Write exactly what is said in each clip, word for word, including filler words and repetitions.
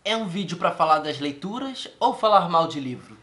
É um vídeo pra falar das leituras ou falar mal de livro?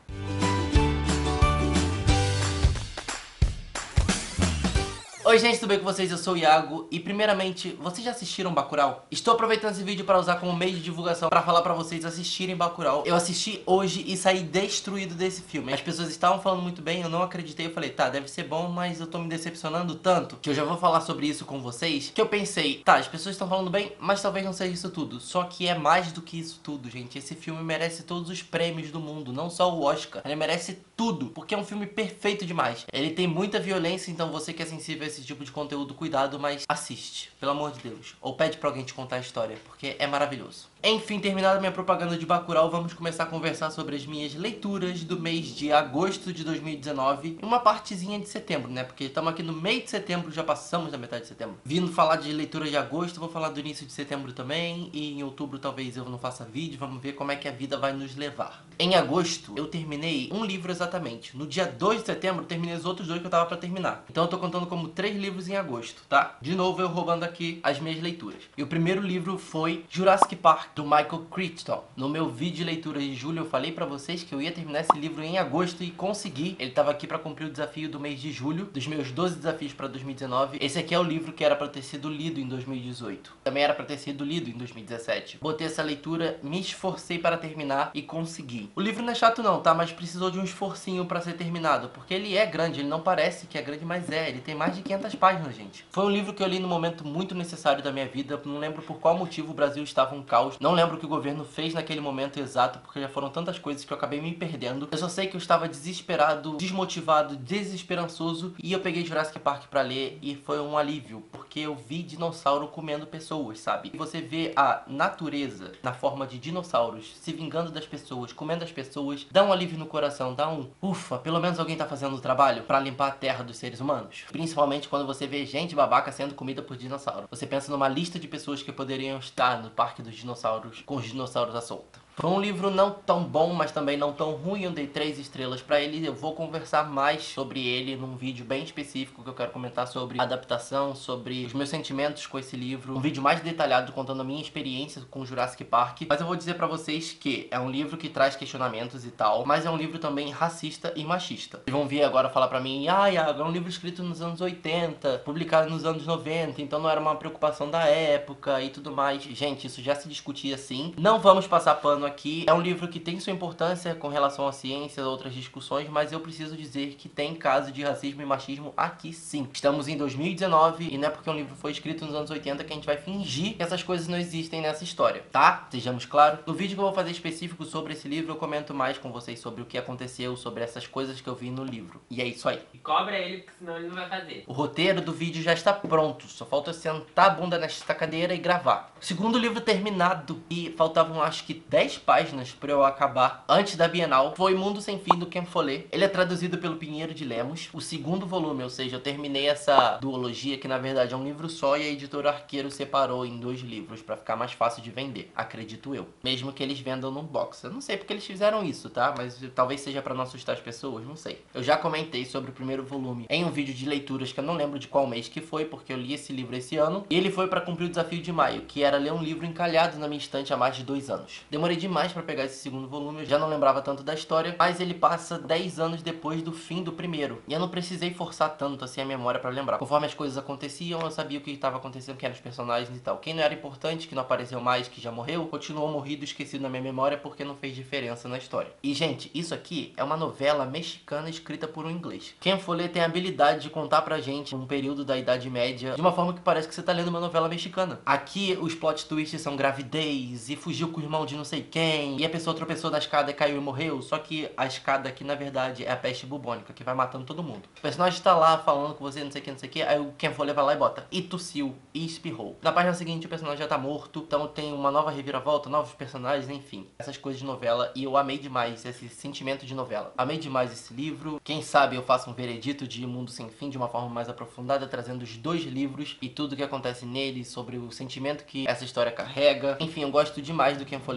Oi gente, tudo bem com vocês? Eu sou o Iago e primeiramente, vocês já assistiram Bacurau? Estou aproveitando esse vídeo para usar como meio de divulgação para falar para vocês assistirem Bacurau. Eu assisti hoje e saí destruído desse filme. As pessoas estavam falando muito bem, eu não acreditei, eu falei, tá, deve ser bom, mas eu tô me decepcionando tanto que eu já vou falar sobre isso com vocês, que eu pensei, tá, as pessoas estão falando bem, mas talvez não seja isso tudo. Só que é mais do que isso tudo, gente. Esse filme merece todos os prêmios do mundo, não só o Oscar. Ele merece tudo, porque é um filme perfeito demais. Ele tem muita violência, então você que é sensível a esse tipo de conteúdo, cuidado, mas assiste, pelo amor de Deus. Ou pede pra alguém te contar a história, porque é maravilhoso. Enfim, terminada minha propaganda de Bacurau, vamos começar a conversar sobre as minhas leituras do mês de agosto de dois mil e dezenove e uma partezinha de setembro, né? Porque estamos aqui no meio de setembro, já passamos da metade de setembro. Vindo falar de leitura de agosto, vou falar do início de setembro também, e em outubro talvez eu não faça vídeo, vamos ver como é que a vida vai nos levar. Em agosto, eu terminei um livro exatamente. No dia dois de setembro, eu terminei os outros dois que eu tava pra terminar. Então eu tô contando como três livros em agosto, tá? De novo, eu roubando aqui as minhas leituras. E o primeiro livro foi Jurassic Park, do Michael Crichton. No meu vídeo de leitura de julho, eu falei pra vocês que eu ia terminar esse livro em agosto e consegui. Ele tava aqui pra cumprir o desafio do mês de julho, dos meus doze desafios pra dois mil e dezenove. Esse aqui é o livro que era pra ter sido lido em dois mil e dezoito. Também era pra ter sido lido em dois mil e dezessete. Botei essa leitura, me esforcei para terminar e consegui. O livro não é chato não, tá? Mas precisou de um esforcinho pra ser terminado, porque ele é grande, ele não parece que é grande, mas é. Ele tem mais de quinhentas páginas, gente. Foi um livro que eu li no momento muito necessário da minha vida. Não lembro por qual motivo o Brasil estava um caos. Não lembro o que o governo fez naquele momento exato, porque já foram tantas coisas que eu acabei me perdendo. Eu só sei que eu estava desesperado, desmotivado, desesperançoso, e eu peguei Jurassic Park pra ler e foi um alívio, porque eu vi dinossauro comendo pessoas, sabe? E você vê a natureza na forma de dinossauros se vingando das pessoas, comendo as pessoas, dá um alívio no coração, dá um ufa, pelo menos alguém tá fazendo o trabalho pra limpar a terra dos seres humanos. Principalmente quando você vê gente babaca sendo comida por dinossauro. Você pensa numa lista de pessoas que poderiam estar no parque dos dinossauros com os dinossauros à solta. Foi um livro não tão bom, mas também não tão ruim. Eu dei três estrelas pra ele. Eu vou conversar mais sobre ele num vídeo bem específico que eu quero comentar sobre a adaptação, sobre os meus sentimentos com esse livro. Um vídeo mais detalhado contando a minha experiência com Jurassic Park. Mas eu vou dizer pra vocês que é um livro que traz questionamentos e tal, mas é um livro também racista e machista. Vocês vão vir agora falar pra mim, ah, é um livro escrito nos anos oitenta, publicado nos anos noventa, então não era uma preocupação da época e tudo mais. Gente, isso já se discutia assim. Não vamos passar pano aqui. É um livro que tem sua importância com relação à ciência, outras discussões, mas eu preciso dizer que tem caso de racismo e machismo aqui sim. Estamos em dois mil e dezenove e não é porque um livro foi escrito nos anos oitenta que a gente vai fingir que essas coisas não existem nessa história, tá? Sejamos claros. No vídeo que eu vou fazer específico sobre esse livro, eu comento mais com vocês sobre o que aconteceu, sobre essas coisas que eu vi no livro. E é isso aí. E cobra ele, porque senão ele não vai fazer. O roteiro do vídeo já está pronto, só falta eu sentar a bunda nesta cadeira e gravar. Segundo livro terminado, e faltavam acho que dez páginas pra eu acabar antes da Bienal, foi Mundo Sem Fim, do Ken Follett. Ele é traduzido pelo Pinheiro de Lemos. O segundo volume, ou seja, eu terminei essa duologia, que na verdade é um livro só, e a editora Arqueiro separou em dois livros pra ficar mais fácil de vender, acredito eu. Mesmo que eles vendam num box. Eu não sei porque eles fizeram isso, tá? Mas talvez seja pra não assustar as pessoas, não sei. Eu já comentei sobre o primeiro volume em um vídeo de leituras que eu não lembro de qual mês que foi, porque eu li esse livro esse ano. E ele foi pra cumprir o desafio de maio, que era ler um livro encalhado na minha estante há mais de dois anos. Demorei demais pra pegar esse segundo volume, eu já não lembrava tanto da história, mas ele passa dez anos depois do fim do primeiro. E eu não precisei forçar tanto assim a memória pra lembrar. Conforme as coisas aconteciam, eu sabia o que estava acontecendo, quem eram os personagens e tal. Quem não era importante, que não apareceu mais, que já morreu, continuou morrido, esquecido na minha memória, porque não fez diferença na história. E gente, isso aqui é uma novela mexicana escrita por um inglês. Ken Follett tem a habilidade de contar pra gente um período da Idade Média de uma forma que parece que você tá lendo uma novela mexicana. Aqui os plot twists são gravidez, e fugiu com o irmão de não sei quem, e a pessoa tropeçou na escada e caiu e morreu, só que a escada aqui na verdade é a peste bubônica, que vai matando todo mundo. O personagem tá lá falando com você, não sei o que, não sei o que, aí o Ken Follett vai lá e bota, e tossiu, e espirrou. Na página seguinte o personagem já tá morto, então tem uma nova reviravolta, novos personagens, enfim. Essas coisas de novela, e eu amei demais esse sentimento de novela. Amei demais esse livro. Quem sabe eu faço um veredito de Mundo Sem Fim de uma forma mais aprofundada, trazendo os dois livros e tudo que acontece neles, sobre o sentimento que essa história carrega. Enfim, eu gosto demais do Ken Follett como autor.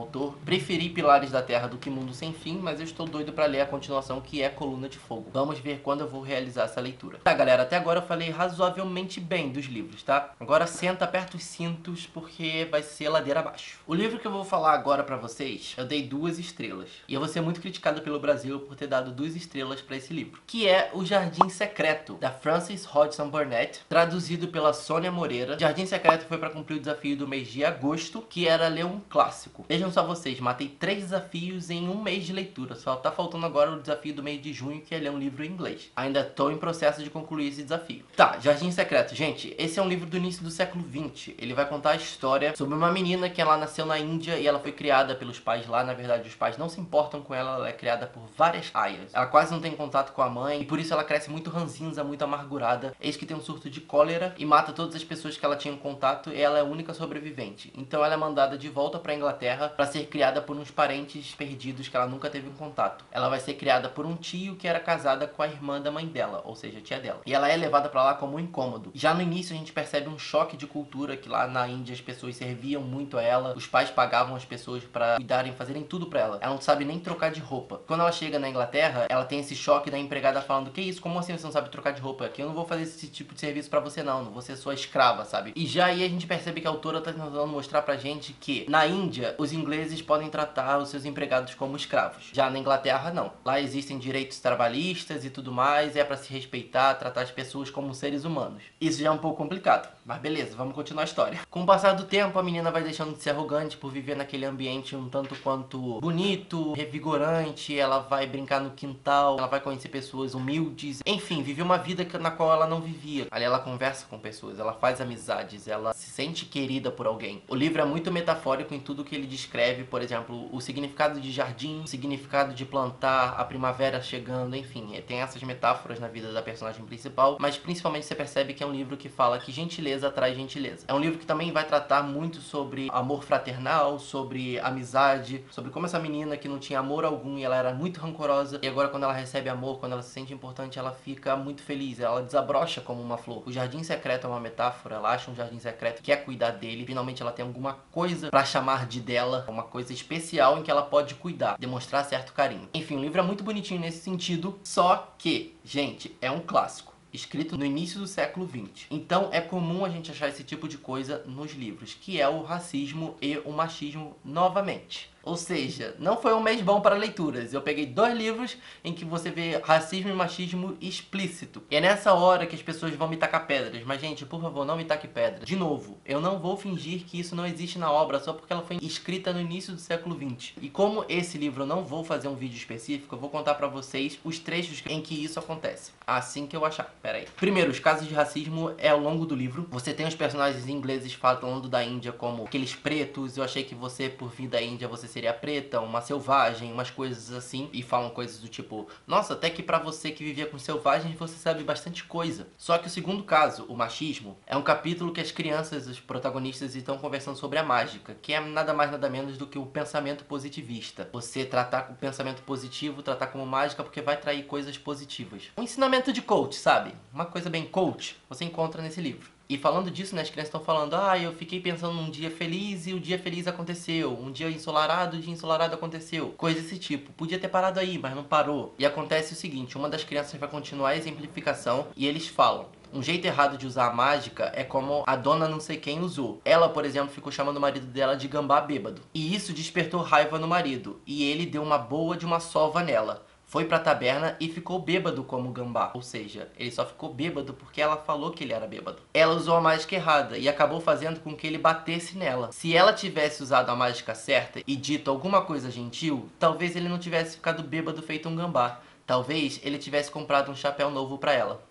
autor. Preferi Pilares da Terra do que Mundo Sem Fim, mas eu estou doido pra ler a continuação, que é Coluna de Fogo. Vamos ver quando eu vou realizar essa leitura. Tá, galera, até agora eu falei razoavelmente bem dos livros, tá? Agora senta, aperta os cintos, porque vai ser ladeira abaixo. O livro que eu vou falar agora pra vocês, eu dei duas estrelas. E eu vou ser muito criticado pelo Brasil por ter dado duas estrelas pra esse livro, que é O Jardim Secreto, da Frances Hodgson Burnett, traduzido pela Sônia Moreira. Jardim Secreto foi pra cumprir o desafio do mês de agosto, que era ler um clássico. Vejam só vocês, matei três desafios em um mês de leitura. Só tá faltando agora o desafio do mês de junho, que é ler um livro em inglês. Ainda tô em processo de concluir esse desafio. Tá, Jardim Secreto. Gente, esse é um livro do início do século vinte. Ele vai contar a história sobre uma menina que ela nasceu na Índia e ela foi criada pelos pais lá. Na verdade, os pais não se importam com ela, ela é criada por várias aias. Ela quase não tem contato com a mãe e por isso ela cresce muito ranzinza, muito amargurada. Eis que tem um surto de cólera e mata todas as pessoas que ela tinha contato, e ela é a única sobrevivente. Então ela é mandada de volta pra Inglaterra pra ser criada por uns parentes perdidos que ela nunca teve um contato. Ela vai ser criada por um tio que era casada com a irmã da mãe dela, ou seja, a tia dela. E ela é levada pra lá como um incômodo. Já no início a gente percebe um choque de cultura, que lá na Índia as pessoas serviam muito a ela, os pais pagavam as pessoas pra cuidarem, fazerem tudo pra ela. Ela não sabe nem trocar de roupa. Quando ela chega na Inglaterra, ela tem esse choque da empregada falando: que isso? Como assim você não sabe trocar de roupa? Aqui eu não vou fazer esse tipo de serviço pra você não, não vou ser sua escrava, sabe? E já aí a gente percebe que a autora tá tentando mostrar pra gente que na Índia os ingleses podem tratar os seus empregados como escravos. Já na Inglaterra não. Lá existem direitos trabalhistas e tudo mais, é pra se respeitar, tratar as pessoas como seres humanos. Isso já é um pouco complicado, mas beleza, vamos continuar a história. Com o passar do tempo, a menina vai deixando de ser arrogante por viver naquele ambiente um tanto quanto bonito, revigorante, ela vai brincar no quintal, ela vai conhecer pessoas humildes, enfim, vive uma vida na qual ela não vivia. Ali ela conversa com pessoas, ela faz amizades, ela se sente querida por alguém. O livro é muito metafórico em tudo que ele descreve, por exemplo, o significado de jardim, o significado de plantar, a primavera chegando, enfim, tem essas metáforas na vida da personagem principal, mas principalmente você percebe que é um livro que fala que gentileza atrai gentileza. É um livro que também vai tratar muito sobre amor fraternal, sobre amizade, sobre como essa menina que não tinha amor algum e ela era muito rancorosa, e agora quando ela recebe amor, quando ela se sente importante, ela fica muito feliz, ela desabrocha como uma flor. O jardim secreto é uma metáfora, ela acha um jardim secreto, quer cuidar dele, finalmente ela tem alguma coisa pra chamar de dela, uma coisa especial em que ela pode cuidar, demonstrar certo carinho. Enfim, o livro é muito bonitinho nesse sentido, só que, gente, é um clássico. Escrito no início do século vinte. Então é comum a gente achar esse tipo de coisa nos livros, que é o racismo e o machismo novamente. Ou seja, não foi um mês bom para leituras. Eu peguei dois livros em que você vê racismo e machismo explícito. E é nessa hora que as pessoas vão me tacar pedras. Mas, gente, por favor, não me taque pedra. De novo, eu não vou fingir que isso não existe na obra só porque ela foi escrita no início do século vinte. E como esse livro eu não vou fazer um vídeo específico, eu vou contar pra vocês os trechos em que isso acontece. Assim que eu achar. Pera aí. Primeiro, os casos de racismo é ao longo do livro. Você tem os personagens ingleses falando da Índia como aqueles pretos. Eu achei que você, por vir da Índia, você seria preta, uma selvagem, umas coisas assim, e falam coisas do tipo: nossa, até que pra você que vivia com selvagens você sabe bastante coisa. Só que o segundo caso, o machismo, é um capítulo que as crianças, os protagonistas, estão conversando sobre a mágica, que é nada mais nada menos do que o pensamento positivista. Você tratar com o pensamento positivo, tratar como mágica, porque vai trair coisas positivas. Um ensinamento de coach, sabe? Uma coisa bem coach, você encontra nesse livro. E falando disso, né, as crianças estão falando: ah, eu fiquei pensando num dia feliz e o dia feliz aconteceu. Um dia ensolarado, o dia ensolarado aconteceu. Coisa desse tipo. Podia ter parado aí, mas não parou. E acontece o seguinte, uma das crianças vai continuar a exemplificação e eles falam: um jeito errado de usar a mágica é como a dona não sei quem usou. Ela, por exemplo, ficou chamando o marido dela de gambá bêbado. E isso despertou raiva no marido. E ele deu uma boa de uma sova nela. Foi pra taberna e ficou bêbado como gambá. Ou seja, ele só ficou bêbado porque ela falou que ele era bêbado. Ela usou a mágica errada e acabou fazendo com que ele batesse nela. Se ela tivesse usado a mágica certa e dito alguma coisa gentil, talvez ele não tivesse ficado bêbado feito um gambá. Talvez ele tivesse comprado um chapéu novo pra ela.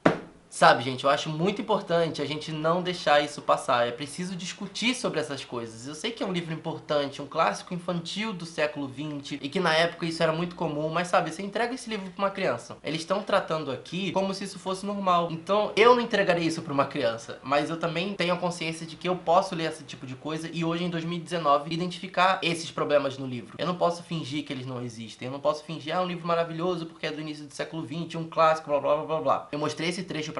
Sabe, gente, eu acho muito importante a gente não deixar isso passar. É preciso discutir sobre essas coisas. Eu sei que é um livro importante, um clássico infantil do século vinte, e que na época isso era muito comum, mas sabe, você entrega esse livro pra uma criança. Eles estão tratando aqui como se isso fosse normal. Então, eu não entregaria isso pra uma criança, mas eu também tenho a consciência de que eu posso ler esse tipo de coisa e hoje, em dois mil e dezenove, identificar esses problemas no livro. Eu não posso fingir que eles não existem. Eu não posso fingir: ah, é um livro maravilhoso porque é do início do século vinte, um clássico, blá blá blá blá blá. Eu mostrei esse trecho pra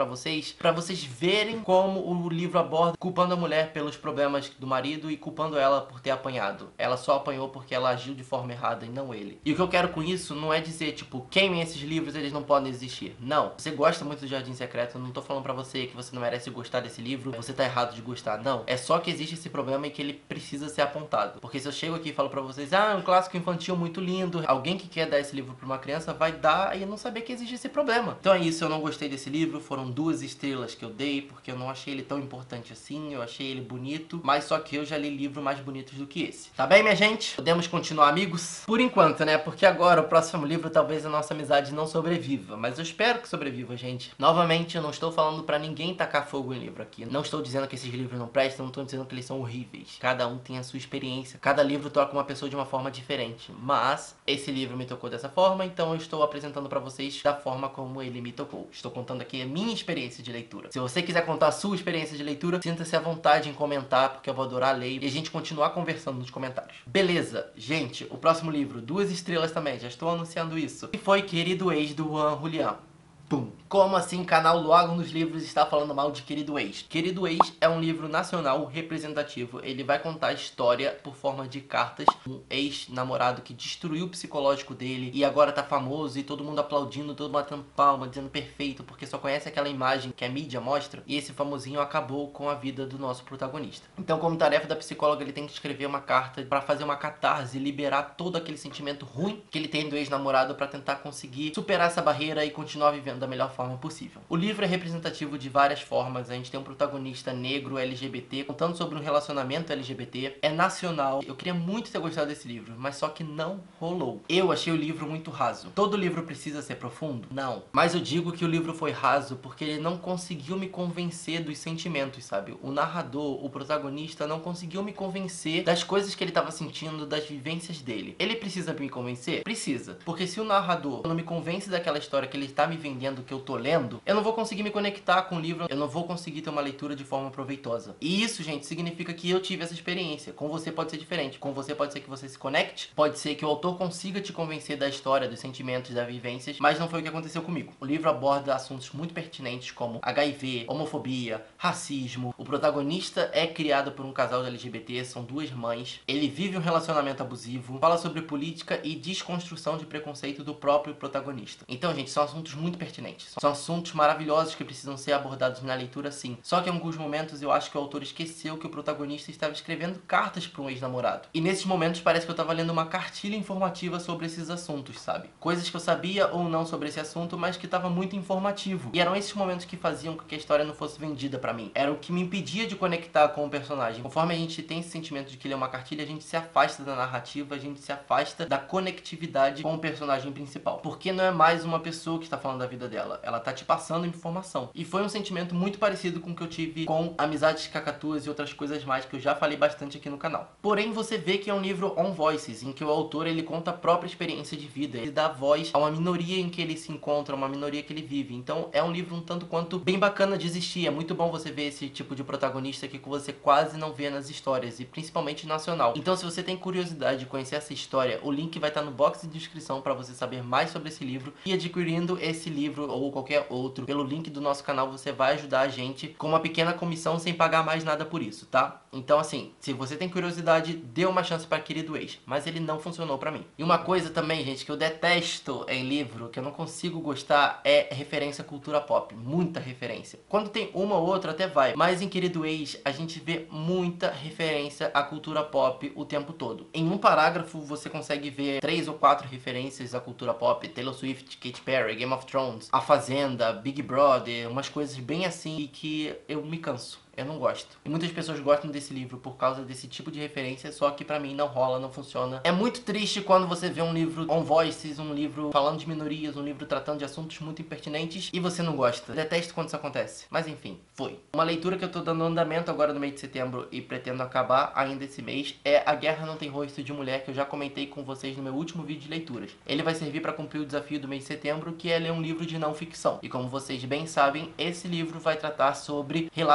pra vocês, pra vocês verem como o livro aborda culpando a mulher pelos problemas do marido e culpando ela por ter apanhado. Ela só apanhou porque ela agiu de forma errada e não ele. E o que eu quero com isso não é dizer, tipo, queimem esses livros, eles não podem existir. Não. Você gosta muito do Jardim Secreto, eu não tô falando pra você que você não merece gostar desse livro, você tá errado de gostar. Não. É só que existe esse problema e que ele precisa ser apontado. Porque se eu chego aqui e falo pra vocês, ah, é um clássico infantil muito lindo, alguém que quer dar esse livro pra uma criança vai dar e não saber que existe esse problema. Então é isso, eu não gostei desse livro, foram duas estrelas que eu dei, porque eu não achei ele tão importante assim, eu achei ele bonito, mas só que eu já li livros mais bonitos do que esse. Tá bem, minha gente? Podemos continuar amigos? Por enquanto, né? Porque agora o próximo livro talvez a nossa amizade não sobreviva, mas eu espero que sobreviva, gente. Novamente, eu não estou falando pra ninguém tacar fogo em livro aqui. Não estou dizendo que esses livros não prestam, não estou dizendo que eles são horríveis. Cada um tem a sua experiência, cada livro toca uma pessoa de uma forma diferente, mas esse livro me tocou dessa forma, então eu estou apresentando pra vocês da forma como ele me tocou. Estou contando aqui a minha experiência de leitura. Se você quiser contar a sua experiência de leitura, sinta-se à vontade em comentar, porque eu vou adorar ler e a gente continuar conversando nos comentários. Beleza, gente, o próximo livro, duas estrelas também, já estou anunciando isso. E foi Querido Ex, do Juan Julián. Pum. Como assim canal logo nos livros está falando mal de Querido Ex? Querido Ex é um livro nacional representativo. Ele vai contar a história por forma de cartas. Um ex-namorado que destruiu o psicológico dele e agora tá famoso e todo mundo aplaudindo, todo mundo batendo palma, dizendo perfeito, porque só conhece aquela imagem que a mídia mostra. E esse famosinho acabou com a vida do nosso protagonista. Então, como tarefa da psicóloga, ele tem que escrever uma carta para fazer uma catarse, liberar todo aquele sentimento ruim que ele tem do ex-namorado para tentar conseguir superar essa barreira e continuar vivendo da melhor forma possível. O livro é representativo de várias formas. A gente tem um protagonista negro L G B T contando sobre um relacionamento L G B T. É nacional. Eu queria muito ter gostado desse livro, mas só que não rolou. Eu achei o livro muito raso. Todo livro precisa ser profundo? Não. Mas eu digo que o livro foi raso porque ele não conseguiu me convencer dos sentimentos, sabe? O narrador, o protagonista, não conseguiu me convencer das coisas que ele estava sentindo, das vivências dele. Ele precisa me convencer? Precisa. Porque se o narrador não me convence daquela história que ele está me vendendo, que eu tô lendo, eu não vou conseguir me conectar com o livro, eu não vou conseguir ter uma leitura de forma proveitosa. E isso, gente, significa que eu tive essa experiência. Com você pode ser diferente. Com você pode ser que você se conecte, pode ser que o autor consiga te convencer da história, dos sentimentos, das vivências, mas não foi o que aconteceu comigo. O livro aborda assuntos muito pertinentes como H I V, homofobia, racismo. O protagonista é criado por um casal de L G B T, são duas mães. Ele vive um relacionamento abusivo, fala sobre política e desconstrução de preconceito do próprio protagonista. Então, gente, são assuntos muito pertinentes. São assuntos maravilhosos que precisam ser abordados na leitura, sim. Só que em alguns momentos eu acho que o autor esqueceu que o protagonista estava escrevendo cartas para um ex-namorado. E nesses momentos parece que eu estava lendo uma cartilha informativa sobre esses assuntos, sabe? Coisas que eu sabia ou não sobre esse assunto, mas que estava muito informativo. E eram esses momentos que faziam com que a história não fosse vendida pra mim. Era o que me impedia de conectar com o personagem. Conforme a gente tem esse sentimento de que ele é uma cartilha, a gente se afasta da narrativa, a gente se afasta da conectividade com o personagem principal. Porque não é mais uma pessoa que está falando da vida dela, ela tá te passando informação. E foi um sentimento muito parecido com o que eu tive com Amizades Cacatuas e outras coisas mais que eu já falei bastante aqui no canal. Porém, você vê que é um livro on voices, em que o autor ele conta a própria experiência de vida, ele dá voz a uma minoria em que ele se encontra, uma minoria que ele vive. Então é um livro um tanto quanto bem bacana de existir. É muito bom você ver esse tipo de protagonista aqui que você quase não vê nas histórias, e principalmente nacional. Então, se você tem curiosidade de conhecer essa história, o link vai estar no box de descrição para você saber mais sobre esse livro. E adquirindo esse livro ou qualquer outro pelo link do nosso canal, você vai ajudar a gente com uma pequena comissão sem pagar mais nada por isso, tá? Então, assim, se você tem curiosidade, dê uma chance para Querido Ex, mas ele não funcionou pra mim. E uma coisa também, gente, que eu detesto em livro, que eu não consigo gostar, é referência à cultura pop. Muita referência. Quando tem uma ou outra até vai, mas em Querido Ex a gente vê muita referência à cultura pop o tempo todo. Em um parágrafo você consegue ver três ou quatro referências à cultura pop: Taylor Swift, Katy Perry, Game of Thrones, A Fazenda, Big Brother, umas coisas bem assim e que eu me canso. Eu não gosto. E muitas pessoas gostam desse livro por causa desse tipo de referência, só que pra mim não rola, não funciona. É muito triste quando você vê um livro on voices, um livro falando de minorias, um livro tratando de assuntos muito impertinentes e você não gosta. Detesto quando isso acontece. Mas enfim, foi. Uma leitura que eu tô dando andamento agora no mês de setembro e pretendo acabar ainda esse mês é A Guerra Não Tem Rosto de Mulher, que eu já comentei com vocês no meu último vídeo de leituras. Ele vai servir pra cumprir o desafio do mês de setembro, que é ler um livro de não ficção. E como vocês bem sabem, esse livro vai tratar sobre relatos de mulheres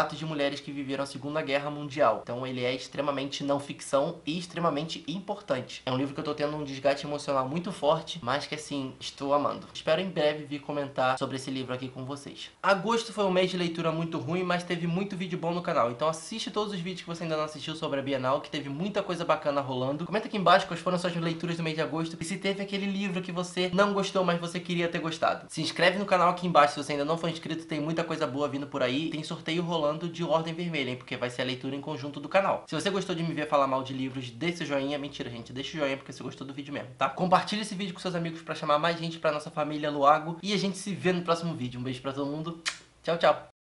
mulheres que viveram a Segunda Guerra Mundial. Então ele é extremamente não ficção e extremamente importante. É um livro que eu tô tendo um desgaste emocional muito forte, mas que assim, estou amando. Espero em breve vir comentar sobre esse livro aqui com vocês. Agosto foi um mês de leitura muito ruim, mas teve muito vídeo bom no canal. Então assiste todos os vídeos que você ainda não assistiu sobre a Bienal, que teve muita coisa bacana rolando. Comenta aqui embaixo quais foram suas leituras do mês de agosto e se teve aquele livro que você não gostou, mas você queria ter gostado. Se inscreve no canal aqui embaixo se você ainda não for inscrito, tem muita coisa boa vindo por aí. Tem sorteio rolando de Ordem Vermelha, hein, porque vai ser a leitura em conjunto do canal. Se você gostou de me ver falar mal de livros, deixa o joinha. Mentira, gente, deixa o joinha porque você gostou do vídeo mesmo, tá? Compartilha esse vídeo com seus amigos pra chamar mais gente pra nossa família Luago e a gente se vê no próximo vídeo. Um beijo pra todo mundo. Tchau, tchau.